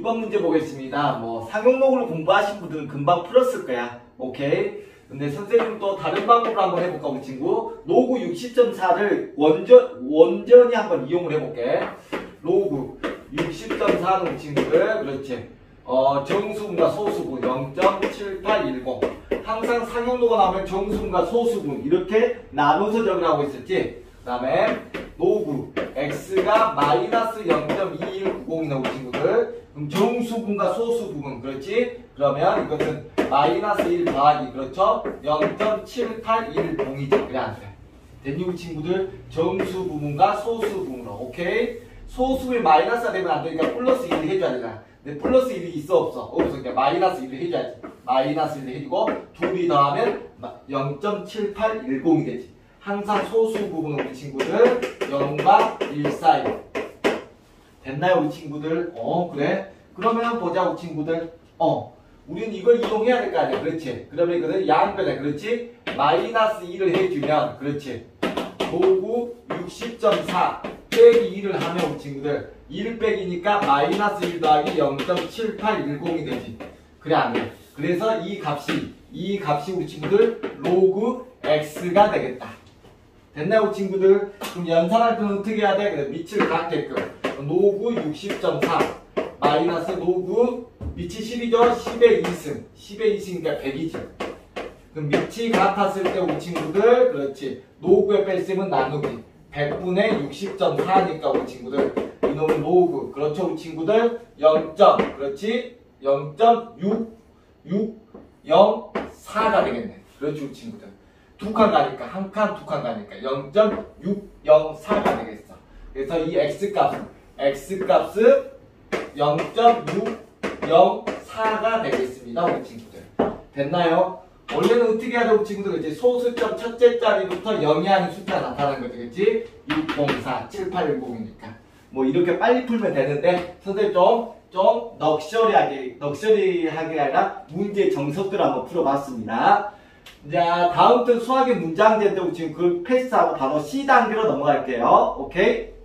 2번 문제 보겠습니다. 뭐 상용로그를 공부하신 분들은 금방 풀었을 거야. 오케이? 근데 선생님도 다른 방법으로 한번 해볼까 우리 친구? 로그 60.4를 원전히 한번 이용을 해볼게. 로그 60.4는 우리 친구들 그렇지. 정수분과 소수분 0.7810 항상 상용로가 나오면 정수분과 소수분 이렇게 나눠서 적으라고 했었지. 그 다음에 로그 x가 마이너스 0.2190이네 우리 친구들. 그럼 정수분과 소수분은 그렇지? 그러면 이것은 마이너스 1 더하기 그렇죠? 0.7810이죠. 그래 안 돼. 됐니 우리 친구들? 정수부분과 소수부분으로. 오케이? 소수분이 마이너스가 되면 안 되니까 플러스 1을 해줘야 되잖아. 근데 플러스 1이 있어 없어? 없어. 그러니까 마이너스 1을 해줘야지. 마이너스 1을 해주고 둘이 더하면 0.7810이 되지. 항상 소수부분은 우리 친구들 0과 1 사이. 됐나요 우리 친구들? 그래? 그러면 보자 우리 친구들. 우리는 이걸 이용해야 될 거 아니야. 그렇지? 그러면 이거는 양변에 그렇지? 마이너스 1을 해주면 그렇지? 로그 60.4 빼기 2를 하면 우리 친구들 1 빼기니까 마이너스 1 더하기 0.7810이 되지. 그래 안 돼? 그래서 이 값이 우리 친구들 로그 x가 되겠다. 됐나요 우리 친구들? 그럼 연산할 때는 어떻게 해야 돼? 그래 밑을 같게끔 로그 60.4 마이너스 로그 밑이 10이죠? 10의 2승 10의 2승이니까 100이죠. 그럼 밑이 같았을 때 우리 친구들 그렇지 로그의 뺄셈은 나누기 100분의 60.4니까 우리 친구들 이놈은 로그 그렇죠 우리 친구들 0. 그렇지 0.6604가 되겠네. 그렇죠 우리 친구들 두 칸 가니까 한 칸 두 칸 가니까 0.604가 되겠어. 그래서 이 x값은 0.604가 되겠습니다 우리 친구들. 됐나요? 원래는 어떻게 해야 돼 우리 친구들? 그치? 소수점 첫째 자리부터 0이 아닌 숫자가 나타나는 거지. 그치? 604, 7810이니까 뭐 이렇게 빨리 풀면 되는데 선생님 좀 넉셔리하게 아니라 문제 정석들 한번 풀어봤습니다. 자 다음 주 수학의 문장제인데 지금 그걸 패스하고 바로 C 단계로 넘어갈게요. 오케이?